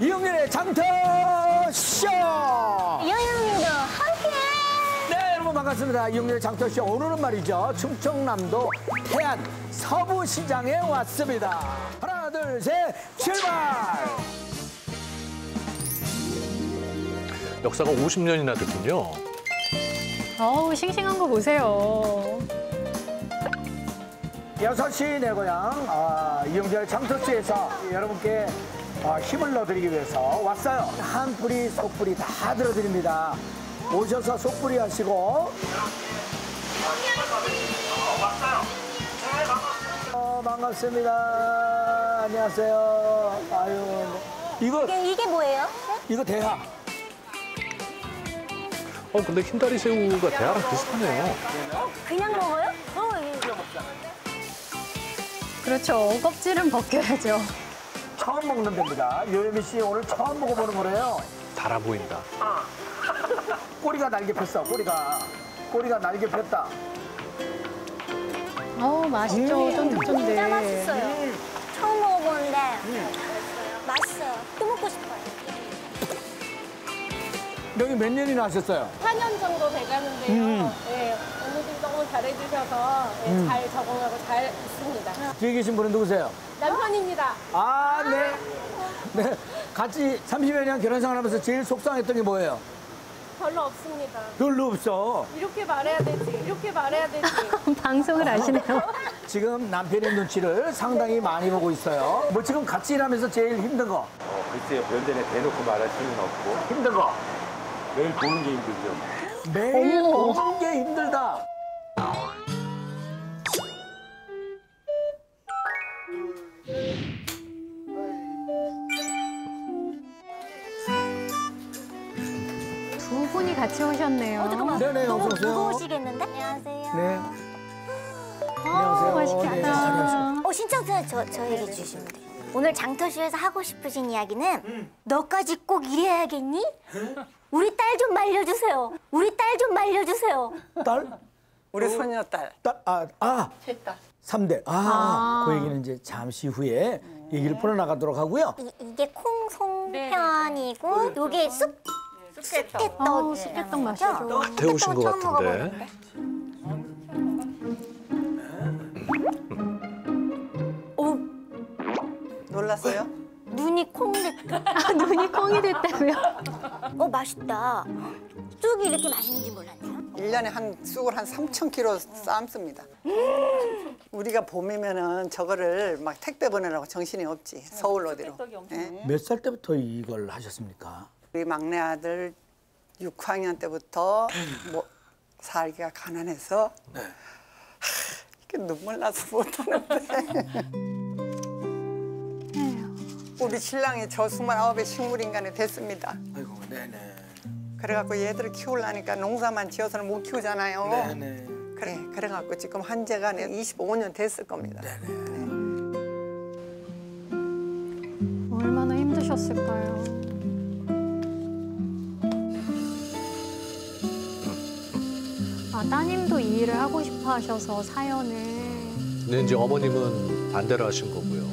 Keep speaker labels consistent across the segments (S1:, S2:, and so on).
S1: 이용렬의 장터쇼!
S2: 이영렬님도 함께!
S1: 네, 여러분 반갑습니다. 이용렬의 장터쇼. 오늘은 말이죠. 충청남도 태안 서부시장에 왔습니다. 하나, 둘, 셋, 출발!
S3: 역사가 50년이나 됐군요.
S4: 어우, 싱싱한 거 보세요.
S1: 6시 내 고향 이용렬 장터쇼에서 여러분께 힘을 넣어드리기 위해서 왔어요. 한 뿌리, 속뿌리 다 들어드립니다. 오셔서 속뿌리 하시고. 반갑습니다. 안녕하세요. 아유,
S2: 이게 뭐예요?
S1: 이거 대하.
S3: 근데 흰다리 새우가 대하랑 비슷하네요.
S2: 그냥 먹어요?
S4: 그렇죠. 껍질은 벗겨야죠.
S1: 처음 먹는 데입니다. 요예미 씨 오늘 처음 먹어보는 거래요.
S3: 달아 보인다.
S1: 꼬리가 날개 폈어, 꼬리가 날개 폈다.
S4: 어우, 맛있죠. 쫀득쫀득.
S2: 진짜 맛있어요. 처음 먹어보는데 맛있어요. 또 먹고 싶어요.
S1: 여기 몇 년이나 하셨어요?
S5: 4년 정도 돼가는데요. 네, 어머님 너무 잘해주셔서 네, 잘 적응하고 잘 있습니다.
S1: 뒤에 계신 분은 누구세요?
S5: 남편입니다.
S1: 아, 네. 네. 같이 30여 년 결혼생활 하면서 제일 속상했던 게 뭐예요?
S5: 별로 없습니다.
S1: 별로 없어.
S5: 이렇게 말해야 되지, 이렇게 말해야 되지.
S4: 방송을 하시네요.
S1: 지금 남편의 눈치를 상당히 많이 보고 있어요. 뭐 지금 같이 일하면서 제일 힘든 거?
S6: 글쎄요, 면전에 대놓고 말할 수는 없고
S1: 힘든 거?
S6: 매일 보는 게 힘들죠.
S1: 매일 보는 게 힘들다.
S4: 두 분이 같이 오셨네요.
S2: 잠깐만.
S1: 네네,
S2: 너무
S1: 어서 오세요.
S2: 무거우시겠는데? 안녕하세요.
S1: 네.
S4: 아우,
S1: 네, 자리
S4: 맛있겠다.
S1: 하시고.
S2: 신청서 저에게 주시면 돼요. 오늘 장터쇼에서 하고 싶으신 이야기는 너까지 꼭 이래야겠니? 우리 딸 좀 말려주세요. 우리 딸 좀 말려주세요.
S1: 딸?
S7: 우리 소녀딸.
S1: 딸,
S5: 제 딸.
S1: 3대. 그 얘기는 이제 잠시 후에 얘기를 풀어나가도록 하고요.
S2: 이게 콩송편이고 요게 쑥개떡.
S4: 쑥개떡 맛있죠.
S3: 태우신 것 같은데.
S2: 오,
S7: 놀랐어요?
S2: 눈이 콩 됐다.
S4: 눈이 콩이 됐다고요?
S2: 맛있다. 쑥이 이렇게 맛있는지 몰랐네요.
S7: 1년에 한 쑥을 한 3,000kg 삶습니다. 우리가 봄이면은 저거를 막 택배 보내라고 정신이 없지. 서울 어디로. 예?
S1: 몇 살 때부터 이걸 하셨습니까?
S7: 우리 막내 아들 6학년 때부터 뭐 살기가 가난해서 이렇게 눈물 나서 못하는데 우리 신랑이 저 29의 식물인간이 됐습니다.
S1: 아이고, 네네.
S7: 그래갖고 얘들을 키우려니까 농사만 지어서는 못 키우잖아요.
S1: 네네.
S7: 그래갖고 지금 한재가 25년 됐을 겁니다.
S4: 얼마나 힘드셨을까요? 따님도 이 일을 하고 싶어 하셔서 사연을.
S3: 근데 이제 어머님은 반대를 하신 거고요.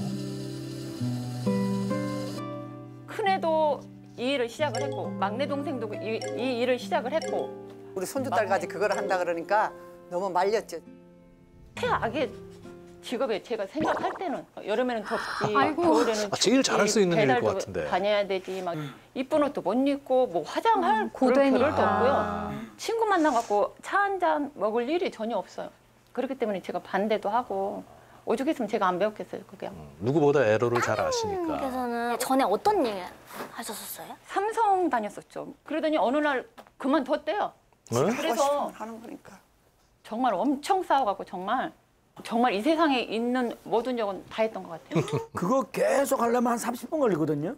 S8: 큰애도 이 일을 시작을 했고 막내 동생도 이 일을 시작을 했고
S7: 우리 손주딸까지 그걸 한다 그러니까 너무 말렸죠.
S8: 최악의 직업에 제가 생각할 때는 여름에는 덥지
S4: 아이고.
S8: 겨울에는
S3: 제일 잘할 수 있는 일일 것
S8: 배달도
S3: 같은데.
S8: 다녀야 되지 막 이쁜 옷도 못 입고 뭐 화장할 그럴
S4: 고되니까.
S8: 겨를도 없고요. 친구 만나갖고 차 한 잔 먹을 일이 전혀 없어요. 그렇기 때문에 제가 반대도 하고 오죽했으면 제가 안 배웠겠어요. 그게.
S3: 누구보다 애로를 잘 아시니까.
S2: 그래서는 전에 어떤 일 하셨었어요?
S8: 삼성 다녔었죠. 그러더니 어느 날 그만뒀대요.
S3: 네?
S8: 그래서
S7: 하는 거니까.
S8: 정말 엄청 싸워갖고 정말 이 세상에 있는 모든 적은 다 했던 것 같아요.
S1: 그거 계속 하려면 한 30분 걸리거든요.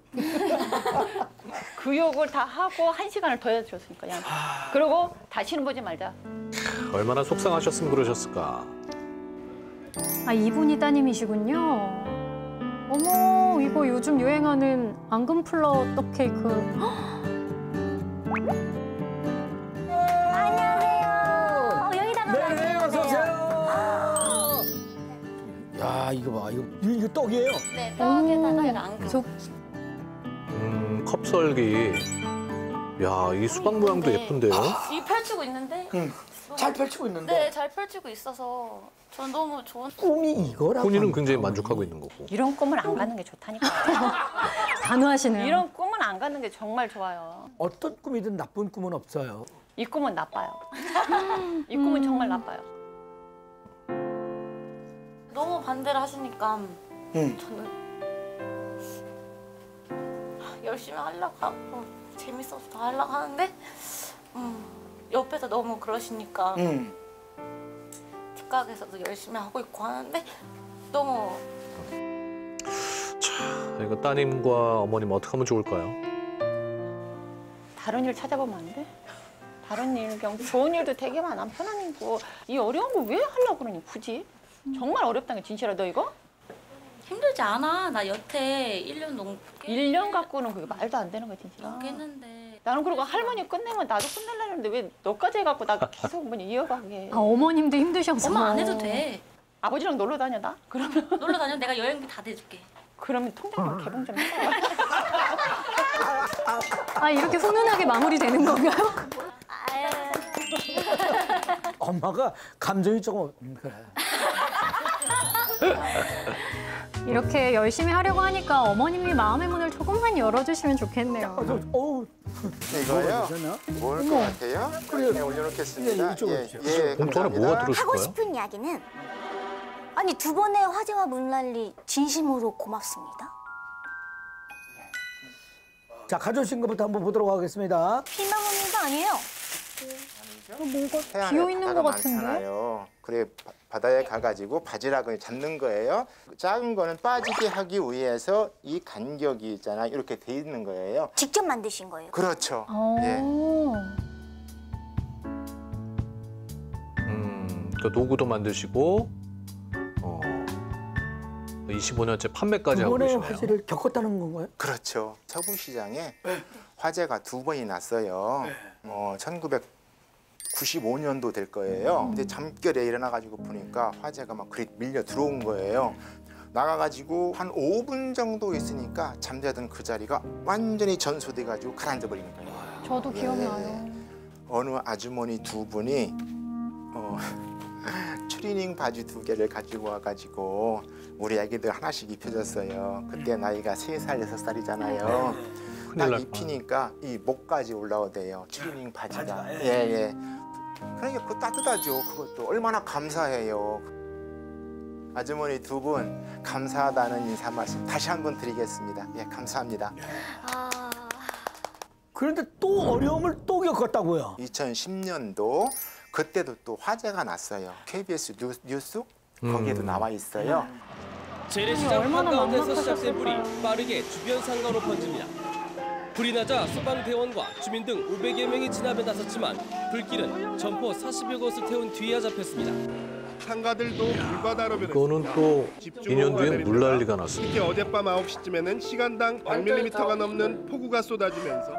S8: 그 욕을 다 하고 1시간을 더 해줬으니까 그냥. 그리고 다시는 보지 말자.
S3: 얼마나 속상하셨으면 그러셨을까.
S4: 이분이 따님이시군요. 어머, 이거 요즘 유행하는 앙금 플러 떡 케이크.
S2: 안녕하세요. 여기다가
S1: 네, 어서 오세요. 야, 이거 봐. 이거 떡이에요?
S2: 네, 떡에다가 앙금.
S4: 저
S3: 컵설기. 야, 이 수박 모양도 예쁜데요?
S9: 이 펼치고 있는데
S1: 잘 펼치고 있는데
S9: 네, 잘 펼치고 있어서 전 너무 좋은
S1: 꿈이 이거라고.
S3: 본인은
S1: 하는
S3: 굉장히
S1: 거야.
S3: 만족하고 있는 거고.
S8: 이런 꿈을 안 가는 게 좋다니까.
S4: 단호하시네요.
S8: 이런 꿈은 안 가는 게 정말 좋아요.
S1: 어떤 꿈이든 나쁜 꿈은 없어요.
S8: 이 꿈은 나빠요. 이 꿈은 정말 나빠요.
S9: 너무 반대를 하시니까
S1: 응.
S9: 저는 열심히 하려고 하고 재밌어서 다 하려고 하는데 옆에서 너무 그러시니까
S1: 응.
S9: 뒷가게에서도 열심히 하고 있고 하는데 너무
S3: 자, 이거 따님과 어머님 어떻게 하면 좋을까요?
S8: 다른 일 찾아보면 안 돼? 다른 일, 그냥 좋은 일도 되게 많아. 편한 일고. 이 어려운 거 왜 하려고 그러니, 굳이? 정말 어렵다는 게 진실이야, 너 이거?
S9: 힘들지 않아. 나 여태 1년 넘게
S8: 1년 갖고는 그게 말도 안 되는 거야, 진실아.
S9: 했는데
S8: 나는 그리고 할머니 끝내면 나도 끝내려고 했는데 왜 너까지 해갖고 나 계속 뭐냐 이어가게.
S4: 아, 어머님도 힘드셔서.
S9: 엄마 안 해도 돼.
S8: 아버지랑 놀러 다녀다? 그러면
S9: 놀러 다녀. 내가 여행비 다 대줄게.
S8: 그러면 통장만 개봉 좀 해봐.
S4: 아, 이렇게 훈훈하게 마무리되는 건가요?
S1: 엄마가 감정이 조금 그래.
S4: 이렇게 열심히 하려고 하니까 어머님이 마음의 문을 조금만 열어주시면 좋겠네요.
S1: 어우.
S10: 이거요?
S1: 되셨나?
S10: 뭘 것 같아요?
S1: 그래요.
S10: 네, 올려놓겠습니다.
S1: 예, 이쪽으로 주세요.
S3: 봉투 안에 뭐가
S10: 감사합니다.
S3: 들었을까요?
S2: 하고 싶은 이야기는 아니 2번의 화제와 문란리 진심으로 고맙습니다.
S1: 자, 가져오신 것부터 한번 보도록 하겠습니다.
S2: 피망 없는 거 아니에요?
S4: 뭔가
S10: 해안에
S4: 비어있는
S10: 바다가
S4: 것 같은데?
S10: 많잖아요. 그래 바다에 가가지고 바지락을 잡는 거예요. 작은 거는 빠지게 하기 위해서 이 간격이 있잖아요. 이렇게 돼 있는 거예요.
S2: 직접 만드신 거예요?
S10: 그렇죠.
S4: 어.
S10: 예.
S3: 그 도구도 만드시고 25년째 판매까지 하고
S1: 이번에
S3: 계시네요.
S1: 화제를 겪었다는 건가요?
S10: 그렇죠. 서부시장에 화재가 2번이 났어요. 1995년도 될 거예요. 근데 잠결에 일어나가지고 보니까 화재가 막 그리 밀려 들어온 거예요. 나가가지고 한 5분 정도 있으니까 잠자던 그 자리가 완전히 전소돼가지고 가라앉아 버리는 거예요.
S4: 저도 기억나요.
S10: 어느 아주머니 2분이 추리닝 바지 2개를 가지고 와가지고 우리 애기들 하나씩 입혀줬어요. 그때 나이가 3살, 6살이잖아요.
S3: 큰일
S10: 딱
S3: 날
S10: 입히니까 이 목까지 올라오대요. 추리닝 바지가.
S1: 바지가,
S10: 예. 그러니까 그거 따뜻하죠. 그것도 얼마나 감사해요. 아주머니 2분 감사하다는 인사 말씀 다시 한번 드리겠습니다. 예, 감사합니다.
S1: 그런데 또 어려움을 또 겪었다고요?
S10: 2010년도 그때도 또 화재가 났어요. KBS 뉴스 거기에도 나와 있어요.
S11: 재래시장
S4: 얼마나
S11: 한가운데서 시작된
S4: 막막하셨을까요?
S11: 불이 빠르게 주변 상가로 번집니다. 불이 나자 소방대원과 주민 등 500여 명이 진압에 나섰지만 불길은 점포 40여 곳을 태운 뒤에 잡혔습니다.
S12: 상가들도 물바다로 변했습니다.
S3: 이거는 또 2년 뒤에
S12: 내립니다.
S3: 물난리가 났습니다.
S12: 특히 어젯밤 9시쯤에는 시간당 100mm가 넘는 폭우가 쏟아지면서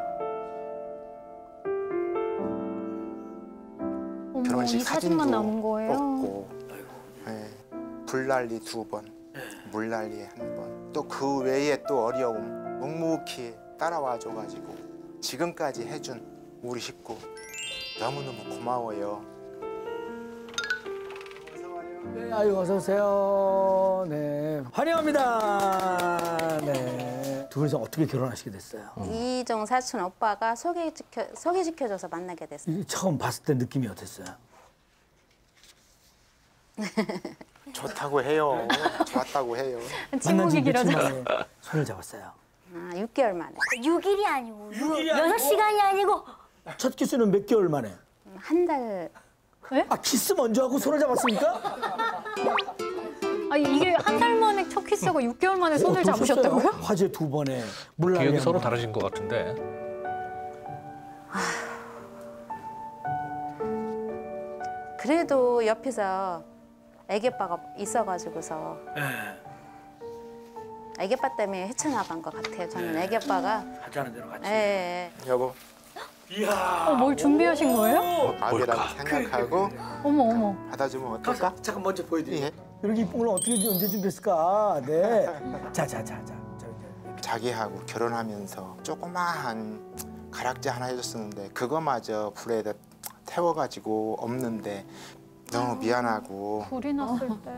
S4: 어머,
S10: 결혼식
S4: 이 사진만
S10: 사진도
S4: 남은 거예요?
S10: 없고 예, 불난리 2번, 물난리 1번, 또 그 외에 또 어려움 묵묵히 따라와 줘가지고 지금까지 해준 우리 식구 너무너무 고마워요.
S1: 네, 아유 어서 오세요. 네, 환영합니다. 네, 두 분이서 어떻게 결혼하시게 됐어요?
S13: 이종 사촌 오빠가 소개시켜줘서 만나게 됐어요.
S1: 이 처음 봤을 때 느낌이 어땠어요?
S10: 좋다고 해요. 좋았다고 해요.
S1: 만난 지
S4: 침묵이
S1: 며칠
S4: 길어져서.
S1: 만에 손을 잡았어요.
S13: 6개월 만에.
S2: 6일이 아니고
S1: 6일이
S2: 6시간이 아니고
S1: 첫 키스는 몇 개월 만에?
S13: 한 달.
S1: 아, 키스 먼저 하고 손을 잡았습니까?
S4: 아, 이게 한 달 만에 첫 키스하고 6개월 만에 손을
S1: 어떠셨어요?
S4: 잡으셨다고요?
S1: 화재 2번에 물난리
S3: 기억이 서로
S1: 한 번.
S3: 다르신 것 같은데.
S13: 그래도 옆에서 애기 아빠가 있어가지고서 애기 아빠 때문에 헤쳐나간 것 같아요. 저는 애기 아빠가.
S1: 하자는 대로 같이.
S13: 예.
S10: 여보,
S1: 이야.
S4: 뭘 준비하신 거예요?
S10: 아들이라고 생각하고
S4: 어머.
S10: 받아주면 어떨까?
S1: 잠깐 먼저 보여드릴게요.
S10: 예.
S1: 이렇게 이쁜 걸 어떻게 언제 준비했을까? 네. 자.
S10: 자기하고 결혼하면서 조그마한 가락지 하나 해줬었는데 그거마저 불에 태워가지고 없는데 너무 미안하고.
S4: 불이 났을 때.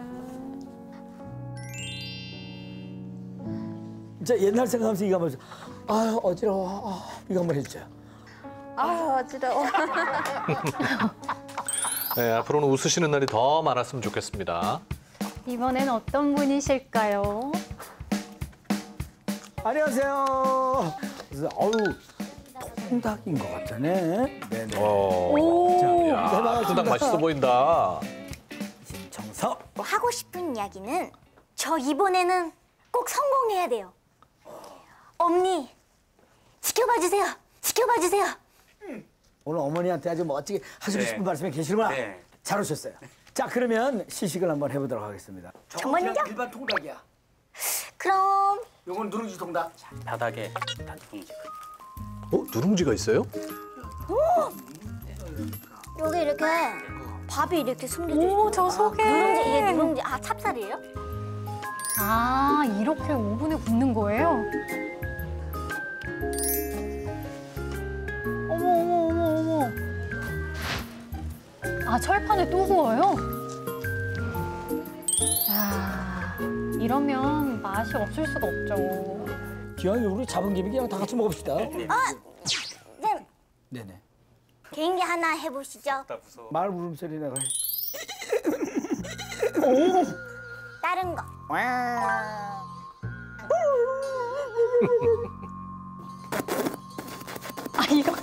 S1: 자, 옛날 생각하면서 이거 한번 아 어지러워. 이거 한번 해주세요.
S13: 아 어지러워.
S3: 네, 앞으로는 웃으시는 날이 더 많았으면 좋겠습니다.
S4: 이번엔 어떤 분이실까요?
S1: 안녕하세요. 그래서 통닭인 것 같네. 네네.
S3: 오,
S1: 자,
S3: 통닭 맛있어 보인다.
S1: 정서.
S2: 하고 싶은 이야기는 저 이번에는 꼭 성공해야 돼요. 엄니 지켜봐 주세요. 지켜봐 주세요.
S1: 오늘 어머니한테 아주 멋지게 하시고 싶은 말씀이 계시구나. 잘 오셨어요. 자, 그러면 시식을 한번 해보도록 하겠습니다.
S2: 정말요?
S1: 그냥 일반 통닭이야.
S2: 그럼
S1: 요건 누룽지 통닭.
S14: 바닥에 단지풍지.
S3: 누룽지가 있어요?
S2: 여기 이렇게 밥이 이렇게 숨겨져 있어요.
S4: 오, 저 속에.
S2: 누룽지, 이게 누룽지. 아, 찹쌀이에요?
S4: 아, 이렇게 오븐에 굽는 거예요? 어머. 아, 철판에 또 구워요? 야, 이러면 맛이 없을 수가 없죠.
S1: 기왕이 우리 잡은 김에 그냥 다 같이 먹읍시다.
S2: 네.
S1: 네네.
S2: 개인기 하나 해보시죠.
S1: 말 울음소리 내가 해.
S2: 다른 거.
S4: 아, 이거.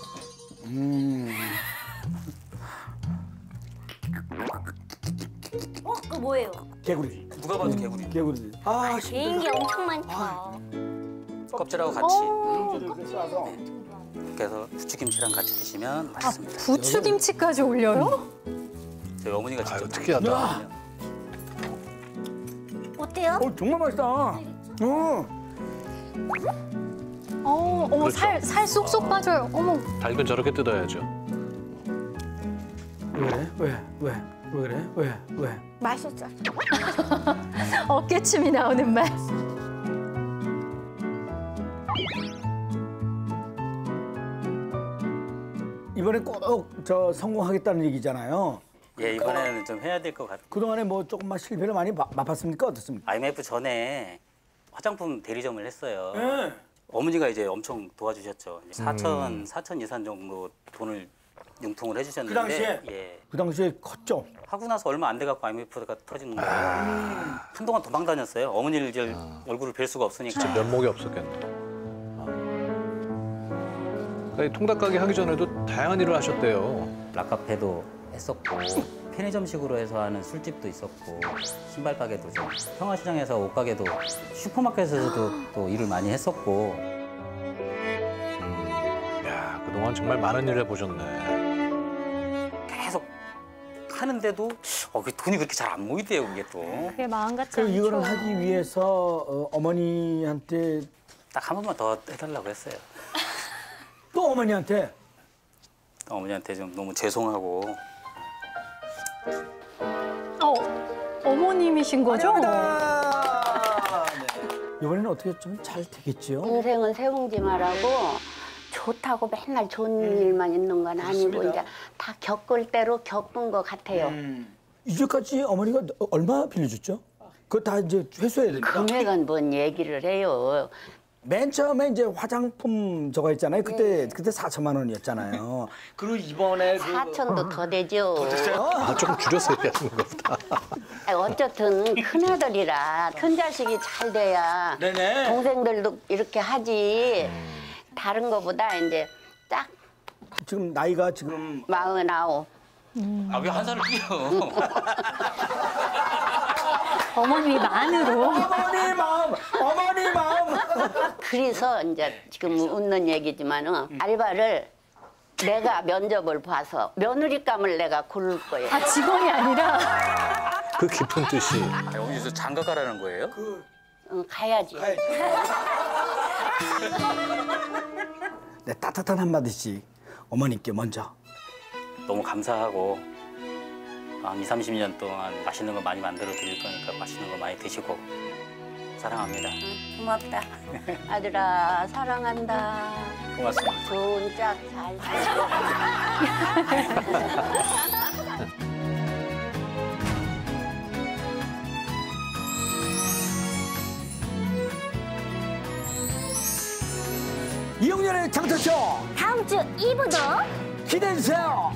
S2: 그거 뭐예요?
S1: 개구리.
S14: 누가 봐도 개구리.
S1: 개구리.
S2: 개인기 엄청 많죠.
S14: 껍질하고 같이.
S1: 이렇게 싸서.
S14: 그래서 부추김치랑 같이 드시면 맛있습니다.
S4: 부추김치까지 올려요?
S14: 저희 어머니가 직접
S3: 특이하다.
S2: 어때요?
S1: 정말 맛있다.
S4: 어머,
S3: 그렇죠.
S4: 살 쏙쏙 빠져요. 어머.
S3: 닭은 저렇게 뜯어야죠.
S1: 왜 그래? 왜?
S2: 맛있어.
S4: 어깨춤이 나오는 맛.
S1: 이번에 꼭 저 성공하겠다는 얘기잖아요.
S14: 예, 이번에는 좀 해야 될 것 같아요.
S1: 그동안에 뭐 조금만 실패를 많이 맛봤습니까? 어떻습니까?
S14: IMF 전에 화장품 대리점을 했어요.
S1: 네.
S14: 어머니가 이제 엄청 도와주셨죠. 4천 이상 정도 돈을 융통을 해주셨는데.
S1: 그 당시에?
S14: 예.
S1: 그 당시에 컸죠?
S14: 하고 나서 얼마 안 돼갖고 IMF가 터지는 거예요. 한동안 도망 다녔어요. 어머니를 이제 얼굴을 뵐 수가 없으니까.
S3: 진짜 면목이 없었겠네. 이 통닭 가게 하기 전에도 다양한 일을 하셨대요.
S14: 락카페도 했었고 편의점식으로 해서 하는 술집도 있었고 신발 가게도 좀 평화시장에서 옷 가게도 슈퍼마켓에서도 또 일을 많이 했었고.
S3: 야, 그동안 정말 많은 일을 해보셨네.
S14: 계속 하는데도 그 돈이 그렇게 잘 안 모이대요, 그게 또.
S4: 그게 마음 같지
S1: 그럼
S4: 않죠.
S1: 이거를 하기 위해서 어머니한테
S14: 딱 한 번만 더 해달라고 했어요.
S1: 또 어머니한테?
S14: 어머니한테 좀 너무 죄송하고.
S4: 어머님이신 거죠?
S1: 이번에는 어떻게 좀 잘 되겠지요?
S15: 인생은 세 봉지 말하고 좋다고 맨날 좋은 일만 있는 건 아니고
S1: 그렇습니다.
S15: 이제 다 겪을 대로 겪은 것 같아요.
S1: 이제까지 어머니가 얼마 빌려줬죠? 그거 다 이제 회수해야 됩니다.
S15: 금액은 뭔 얘기를 해요.
S1: 맨 처음에 이제 화장품 저거 했잖아요. 그때 4천만 원이었잖아요. 그리고 이번에
S15: 4천도 더 되죠.
S3: 조금 줄여서 얘기하는 것보다.
S15: 어쨌든 큰아들이라 큰 자식이 잘 돼야
S1: 네네.
S15: 동생들도 이렇게 하지. 다른 거보다 이제 딱
S1: 지금 나이가 지금
S15: 49.
S14: 왜 한 살을 뛰어?
S4: 어머님이 만으로.
S1: 어머니 마음.
S15: 그래서 이제 지금 웃는 얘기지만은 알바를 내가 면접을 봐서 며느리감을 내가 고를 거예요.
S4: 아, 직원이 아니라?
S3: 그 깊은 뜻이.
S14: 여기서 장가 가라는 거예요?
S15: 응, 가야지.
S1: 네, 따뜻한 한마디씩 어머니께 먼저.
S14: 너무 감사하고 한 20, 30년 동안 맛있는 거 많이 만들어 드릴 거니까 맛있는 거 많이 드시고 사랑합니다.
S15: 고맙다. 아들아 사랑한다.
S14: 고맙습니다.
S15: 좋은 짝 잘 살고.
S1: 이용렬의 장터쇼
S2: 다음 주 2부도
S1: 기대해주세요.